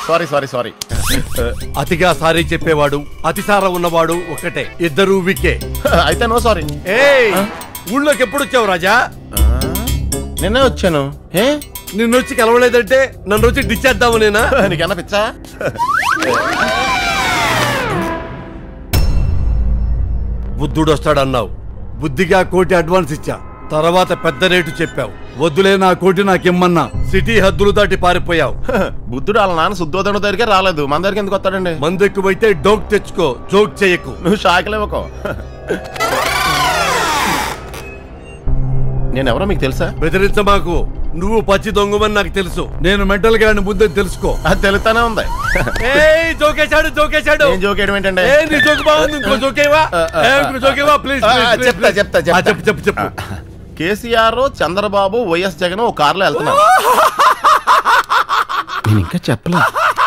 Sorry sorry sorry. అతిగా sorry చెప్పేవాడు అతిసారం ఉన్నవాడు ఒకటే, ఇద్దరు వికే. అయితే నో సారీ. ఊళ్ళోకి ఎప్పుడు వచ్చావు రాజా? నిన్నే వచ్చాను. నిన్నొచ్చి కలవలేదంటే నన్ను వచ్చి డిచ్చేద్దాము నేనా? నీకన్నా పిచ్చా? బుద్ధుడు వస్తాడన్నావు, బుద్ధిగా కోటి అడ్వాన్స్ ఇచ్చా, తర్వాత పెద్ద రేటు చెప్పావు. వద్దులే నా కోటి నాకిమ్మన్నా, సిటీ హద్దులు దాటి పారిపోయావు. బుద్ధుడు వాళ్ళ నాన్న శుద్ధోదనుడి దగ్గరికే రాలేదు, మన దగ్గరికి ఎందుకు వస్తాడండి? మందు ఎక్కువైతే డోక్ తెచ్చుకో, జోక్ చేయకు. నువ్వు షాకులేవకో. నేనెవరో మీకు తెలుసా? బెదిరించమాకు, నువ్వు పచ్చి దొంగమని నాకు తెలుసు. నేను మెంటల్ గా ముందని తెలుసుకో. అది తెలుస్తానే ఉంది. జోకేశాడు జోకేశాడు. జోకేయడం ఏంటంటే నీ జోకు బాగుంది, ఇంకో జోకేవా? జోకేవా ప్లీజ్? చెప్తా చెప్తా చెప్పు చెప్పు చెప్పు. కేసీఆర్, చంద్రబాబు, వైఎస్ జగన్ ఓ కార్లో వెళ్తున్నారు. నేను ఇంకా చెప్పలే.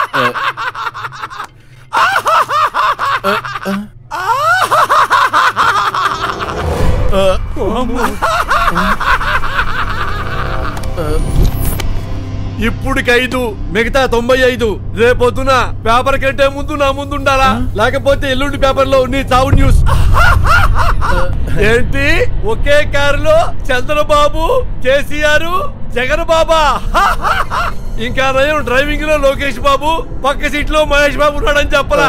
ఇప్పుడుకి 5, మిగతా 95. రేపొద్దున పేపర్ కంటే ముందు నా ముందు ఉండాలా, లేకపోతే ఎల్లుండి పేపర్ లో నీ చావు న్యూస్. ఏంటి ఒకే కారులో చంద్రబాబు, కేసీఆర్, జగన్ బాబా? ఇంకా నయం డ్రైవింగ్ లో లోకేష్ బాబు, పక్క సీట్ లో మహేష్ బాబు ఉన్నాడని చెప్పరా?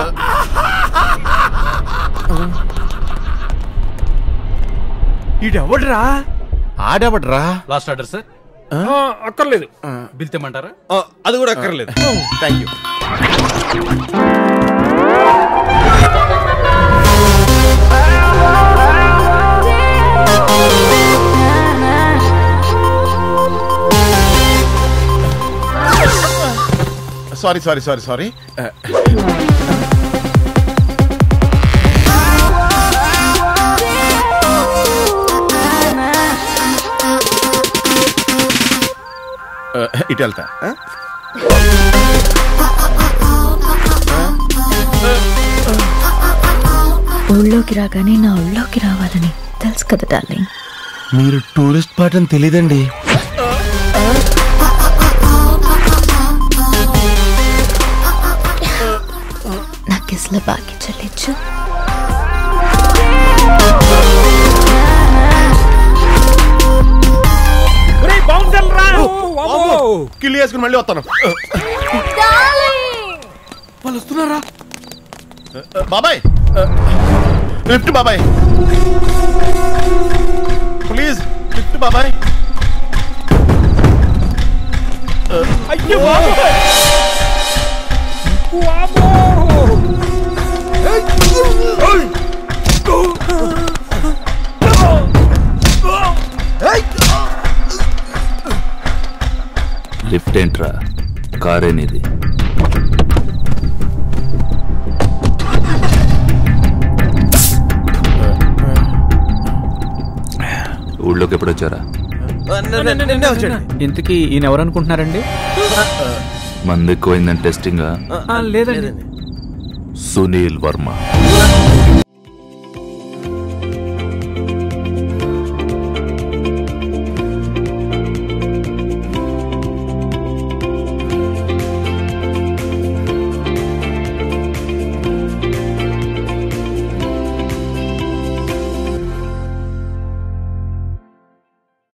ఇడెవడ్రా? ఆడెవడ్రా? Last order sir. అక్కర్లేదు, బిల్ తెమ్మంటారా? అది కూడా అక్కర్లేదు. Thank you. Sorry sorry sorry sorry. ఇటు వెళ్తా. ఊళ్ళోకి రాగానే నా ఊళ్ళోకి రావాలని తెలుసు కదా డార్లింగ్. మీరు టూరిస్ట్ పార్ట్ అని తెలీదండి. నా కిస్ల బాకి చెల్లించు. కిల్లి వేసుకుని మళ్ళీ వస్తాను. వాళ్ళు వస్తున్నారా? బాబాయ్ లిఫ్ట్, బాబాయ్ ప్లీజ్ లిఫ్ట్ బాబాయ్. అయ్యో లిఫ్ట్ ఏంట్రా, కారేనిది. ఊళ్ళోకి ఎప్పుడు వచ్చారా? ఇంతకీ ఈయన ఎవరు అనుకుంటున్నారండి? మందు ఎక్కువైందని టెస్టింగ్. లేదండి, సునీల్ వర్మ.